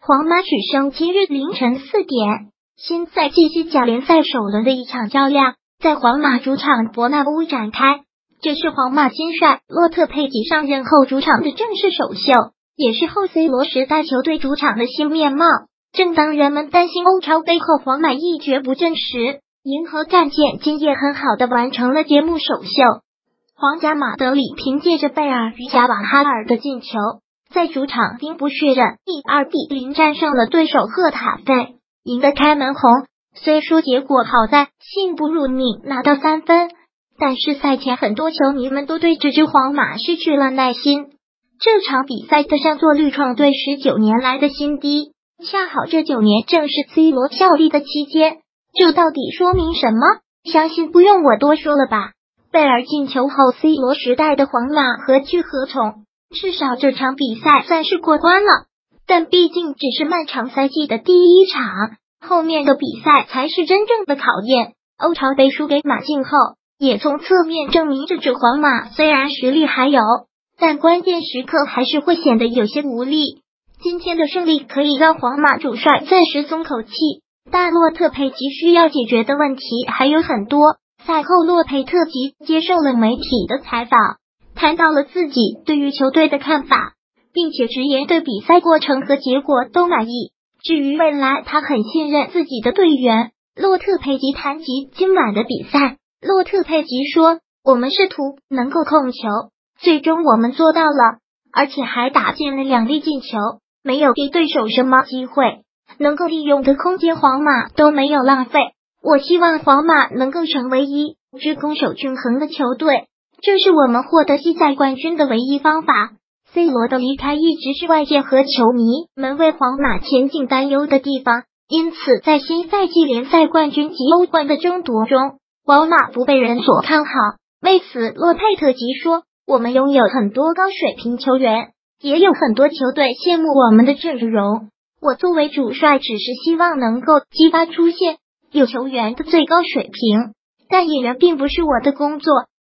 皇马取胜今日凌晨4点，新赛季西甲联赛首轮的一场较量在皇马主场伯纳乌展开。这是皇马新帅洛特佩吉上任后主场的正式首秀，也是后 C 罗时代球队主场的新面貌。正当人们担心欧超杯后皇马一蹶不振时，银河战舰今夜很好的完成了节目首秀。皇家马德里凭借着贝尔与贾瓦哈尔的进球，在主场兵不血刃2-0战胜了对手赫塔费，赢得开门红。虽说结果好在幸不辱命拿到3分，但是赛前很多球迷们都对这支皇马失去了耐心。这场比赛的上座率创队19年来的新低，恰好这9年正是 C 罗效力的期间，这到底说明什么？相信不用我多说了吧。贝尔进球后 C 罗时代的皇马何去何从？至少这场比赛算是过关了，但毕竟只是漫长赛季的第一场，后面的比赛才是真正的考验。欧超杯输给马竞后，也从侧面证明着这皇马虽然实力还有，但关键时刻还是会显得有些无力。今天的胜利可以让皇马主帅暂时松口气，但洛特佩吉需要解决的问题还有很多。赛后洛佩特吉接受了媒体的采访，谈到了自己对于球队的看法，并且直言对比赛过程和结果都满意。至于未来，他很信任自己的队员。洛特佩吉谈及今晚的比赛，洛特佩吉说：“我们试图能够控球，最终我们做到了，而且还打进了2粒进球，没有给对手什么机会，能够利用的空间皇马都没有浪费。我希望皇马能够成为一支攻守均衡的球队，这是我们获得西甲冠军的唯一方法。” C 罗的离开一直是外界和球迷们为皇马前景担忧的地方，因此在新赛季联赛冠军及欧冠的争夺中，皇马不被人所看好。为此，洛佩特吉说：“我们拥有很多高水平球员，也有很多球队羡慕我们的阵容。我作为主帅，只是希望能够激发出现有球员的最高水平，但演员并不是我的工作。